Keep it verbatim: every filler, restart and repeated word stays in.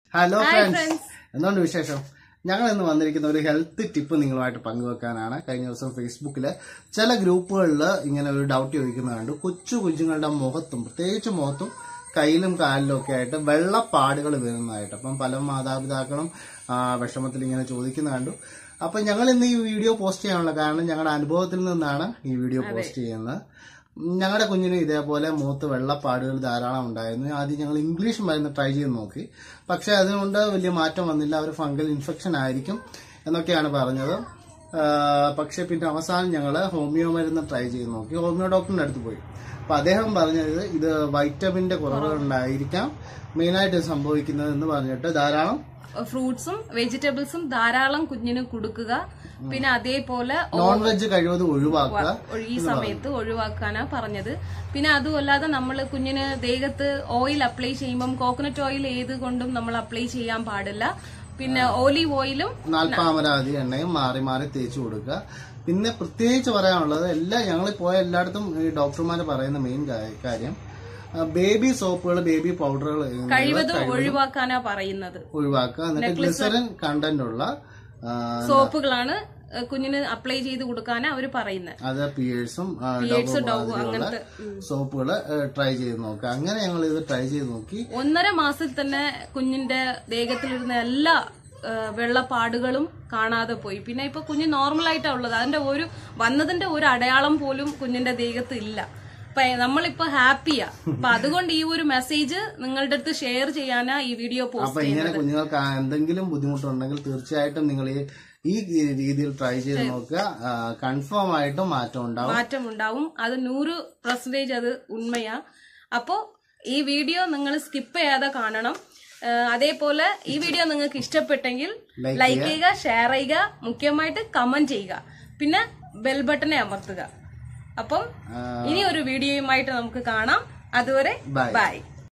Hello friends. എന്തുകൊണ്ട് വിശേഷം? ഞങ്ങൾ ഇന്ന് വന്നിരിക്കുന്ന ഒരു ഹെൽത്ത് ടിപ്പ് നിങ്ങളുമായിട്ട് പങ്കുവെക്കാനാണ്. കഴിഞ്ഞ ദിവസം ഫേസ്ബുക്കിൽ ചില ഗ്രൂപ്പുകളിൽ ഇങ്ങനെ ഒരു ഡൗട്ട് ചോദിക്കുന്നതുണ്ട്. കൊച്ചു കുഞ്ഞുങ്ങളുടെ മുഖത്തും പ്രത്യേകിച്ച് മുഖത്തും കയ്യിലും കാലിലും ഒക്കെ ആയിട്ട് വെള്ളപ്പാടുകൾ വരുന്നതായിട്ട്. അപ്പം പല മാതാപിതാക്കളും വിഷമത്തിൽ ഇങ്ങനെ ചോദിക്കുന്ന കണ്ടു. അപ്പം ഞങ്ങൾ ഇന്ന് ഈ വീഡിയോ പോസ്റ്റ് ചെയ്യാനുള്ള കാരണം ഞങ്ങളുടെ അനുഭവത്തിൽ നിന്നാണ് ഈ വീഡിയോ പോസ്റ്റ് ചെയ്യുന്നത്. ഞങ്ങളുടെ കുഞ്ഞിന് ഇതേപോലെ മുഖത്ത് വെള്ളപ്പാടുകൾ ധാരാളം ഉണ്ടായിരുന്നു. ആദ്യം ഞങ്ങൾ ഇംഗ്ലീഷ് മരുന്ന് ട്രൈ ചെയ്ത് നോക്കി, പക്ഷെ അതുകൊണ്ട് വലിയ മാറ്റം വന്നില്ല. അവർ ഫംഗൽ ഇൻഫെക്ഷൻ ആയിരിക്കും എന്നൊക്കെയാണ് പറഞ്ഞത്. പക്ഷെ പിന്നെ അവസാനം ഞങ്ങൾ ഹോമിയോ മരുന്ന് ട്രൈ ചെയ്ത് നോക്കി. ഹോമിയോ ഡോക്ടറിന്റെ അടുത്ത് പോയി. അപ്പൊ അദ്ദേഹം പറഞ്ഞത് ഇത് വൈറ്റമിന്റെ കുറവുണ്ടായിരിക്കാം മെയിനായിട്ട് സംഭവിക്കുന്നത് എന്ന് പറഞ്ഞിട്ട് ധാരാളം ഫ്രൂട്ട്സും വെജിറ്റബിൾസും ധാരാളം കുഞ്ഞിന് കൊടുക്കുക. പിന്നെ അതേപോലെ നോൺ വെജ് കഴിവതും ഒഴിവാക്കുക, ഈ സമയത്ത് ഒഴിവാക്കാനാ പറഞ്ഞത്. പിന്നെ അതുമല്ലാതെ നമ്മൾ കുഞ്ഞിന് ദേഹത്ത് ഓയിൽ അപ്ലൈ ചെയ്യുമ്പോൾ കോക്കനട്ട് ഓയിൽ ഏത് കൊണ്ടും നമ്മൾ അപ്ലൈ ചെയ്യാൻ പാടില്ല. പിന്നെ ഓലീവ് ഓയിലും നാൽപ്പാമരാതി എണ്ണയും മാറി മാറി തേച്ചു കൊടുക്കുക. പിന്നെ പ്രത്യേകിച്ച് പറയാനുള്ളത് എല്ലാ ഞങ്ങൾ പോയ എല്ലായിടത്തും ഈ ഡോക്ടർമാര് പറയുന്ന മെയിൻ കാര്യം ബേബി സോപ്പുകൾ, ബേബി പൗഡറുകൾ കഴിവതും ഒഴിവാക്കാനാ പറയുന്നത്. ഒഴിവാക്കുക. എന്നിട്ട് ഗ്ലിസറിൻ കണ്ടന്റ് ഉള്ള സോപ്പുകളാണ് കുഞ്ഞിന് അപ്ലൈ ചെയ്ത് കൊടുക്കാനാ അവര് പറയുന്നത്. അത് പിയേഴ്സും സോപ്പുകൾ ട്രൈ ചെയ്ത് നോക്കുക. അങ്ങനെ ഞങ്ങൾ ഇത് ട്രൈ ചെയ്ത് നോക്കി. ഒന്നര മാസത്തിൽ തന്നെ കുഞ്ഞിന്റെ ദേഹത്തിലിരുന്ന എല്ലാ വെള്ളപ്പാടുകളും കാണാതെ പോയി. പിന്നെ ഇപ്പൊ കുഞ്ഞ് നോർമലായിട്ടാ ഉള്ളത്. അതിന്റെ ഒരു വന്നതിന്റെ ഒരു അടയാളം പോലും കുഞ്ഞിന്റെ ദേഹത്ത് ഇല്ല. നമ്മളിപ്പോ ഹാപ്പിയാ. അപ്പൊ അതുകൊണ്ട് ഈ ഒരു മെസ്സേജ് നിങ്ങളുടെ അടുത്ത് ഷെയർ ചെയ്യാനാ ഈ വീഡിയോ പോസ്റ്റ് ചെയ്യുന്നത്. ഇങ്ങനെ കുഞ്ഞുങ്ങൾക്ക് എന്തെങ്കിലും ബുദ്ധിമുട്ടുണ്ടെങ്കിൽ തീർച്ചയായിട്ടും നിങ്ങൾ ഈ രീതിയിൽ ട്രൈ ചെയ്ത് നോക്കുക. കൺഫേം ആയിട്ടും മാറ്റം ഉണ്ടാവും മാറ്റം ഉണ്ടാവും അത് നൂറ് പെർസെന്റേജ് അത് ഉണ്മയാ. അപ്പോ ഈ വീഡിയോ നിങ്ങൾ സ്കിപ്പ് ചെയ്യാതെ കാണണം. അതേപോലെ ഈ വീഡിയോ നിങ്ങൾക്ക് ഇഷ്ടപ്പെട്ടെങ്കിൽ ലൈക്ക് ചെയ്യുക, ഷെയർ ചെയ്യുക, മുഖ്യമായിട്ട് കമന്റ് ചെയ്യുക, പിന്നെ ബെൽ ബട്ടനെ അമർത്തുക. അപ്പം ഇനി ഒരു വീഡിയോയുമായിട്ട് നമുക്ക് കാണാം. അതുവരെ ബൈ.